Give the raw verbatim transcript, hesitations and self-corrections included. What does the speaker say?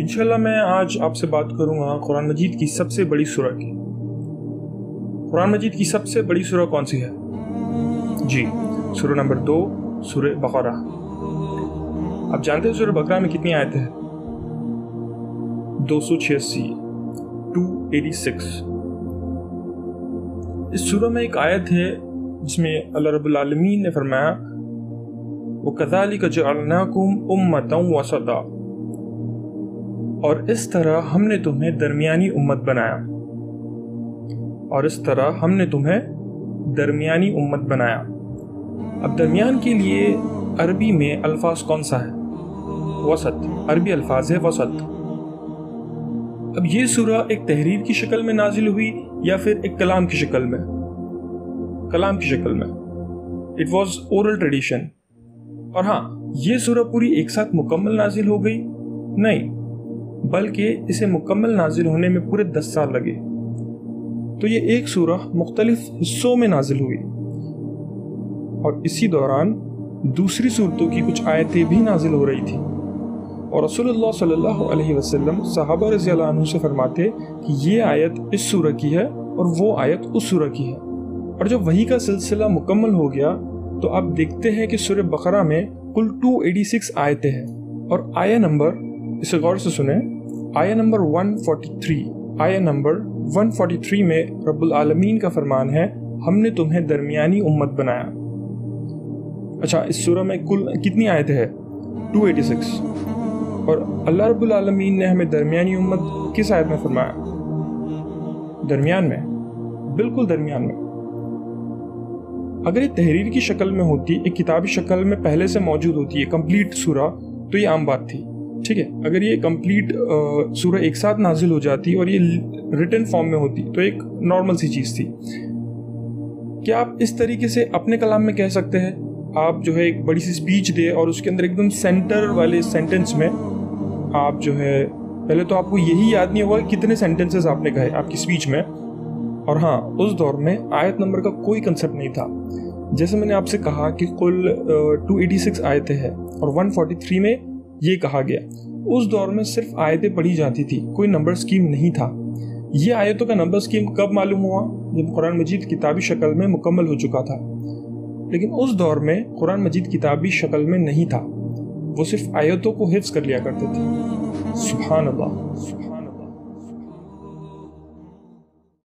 انشاءاللہ میں آج آپ سے بات کروں گا قرآن مجید کی سب سے بڑی سورہ کی۔ قرآن مجید کی سب سے بڑی سورہ کون سی ہے؟ جی، سورہ نمبر دو، سورہ بقرہ۔ آپ جانتے ہیں سورہ بقرہ میں کتنی آیتیں ہیں؟ دو سو چھیاسی، دو سو چھیاسی۔ اس سورہ میں ایک آیت ہے جس میں اللہ رب العالمین نے فرمایا وَكَذَلِكَ جَعَلْنَاكُمْ أُمَّةً وَسَطًا، اور اس طرح ہم نے تمہیں درمیانی امت بنایا اور اس طرح ہم نے تمہیں درمیانی امت بنایا۔ اب درمیان کے لیے عربی میں الفاظ کون سا ہے؟ وسط، عربی الفاظ ہے وسط۔ اب یہ سورہ ایک تحریر کی شکل میں نازل ہوئی یا پھر ایک کلام کی شکل میں؟ کلام کی شکل میں۔ It was oral tradition. اور ہاں، یہ سورہ پوری ایک ساتھ مکمل نازل ہو گئی؟ نہیں، بلکہ اسے مکمل نازل ہونے میں پورے دس سال لگے۔ تو یہ ایک سورہ مختلف حصوں میں نازل ہوئی اور اسی دوران دوسری سورتوں کی کچھ آیتیں بھی نازل ہو رہی تھیں، اور رسول اللہ صلی اللہ علیہ وسلم صحابہ رضی اللہ عنہ سے فرماتے کہ یہ آیت اس سورہ کی ہے اور وہ آیت اس سورہ کی ہے۔ اور جب وحی کا سلسلہ مکمل ہو گیا تو آپ دیکھتے ہیں کہ سورہ بقرہ میں کل دو سو چھیاسی آیتیں ہیں، اور آیہ نمبر، اسے غور سے سنیں، آیہ نمبر ایک سو تینتالیس، آیہ نمبر ایک سو تینتالیس میں رب العالمین کا فرمان ہے ہم نے تمہیں درمیانی امت بنایا۔ اچھا، اس سورہ میں کل کتنی آیتیں ہیں؟ دو سو چھیاسی۔ اور اللہ رب العالمین نے ہمیں درمیانی امت کس آیت میں فرمایا؟ درمیان میں، بالکل درمیان میں۔ اگر یہ تحریر کی شکل میں ہوتی، ایک کتابی شکل میں پہلے سے موجود ہوتی ہے کمپلیٹ سورہ، تو یہ عام بات تھی، ٹھیک ہے۔ اگر یہ کمپلیٹ سورہ ایک ساتھ نازل ہو جاتی اور یہ ریٹن فارم میں ہوتی تو ایک نارمل سی چیز تھی۔ کیا آپ اس طریقے سے اپنے کلام میں کہہ سکتے ہیں؟ آپ جو ہے ایک بڑی سی سپیچ دے اور اس کے اندر ایک دم سینٹر والے سینٹنس میں آپ جو ہے، پہلے تو آپ کو یہی یاد نہیں ہوگا کتنے سینٹنسز آپ نے کہے آپ کی سپیچ میں۔ اور ہاں، اس دور میں آیت نمبر کا کوئی کنسپٹ نہیں تھا۔ جیسے میں نے آپ سے کہا کہ کل دو سو چھیاسی آیتیں ہیں اور ایک سو تینتالیس میں یہ کہا گیا، اس دور میں صرف آیتیں پڑھی جاتی تھی، کوئی نمبر سکیم نہیں تھا۔ یہ آیتوں کا نمبر سکیم کب معلوم ہوا؟ جب قرآن مجید کتابی شکل میں مکمل ہو چکا تھا۔ لیکن اس دور میں قرآن مجید کتابی شکل میں نہیں تھا، وہ صرف آیتوں کو حفظ کر لیا کرتے تھے۔ سبحان اللہ، سبحان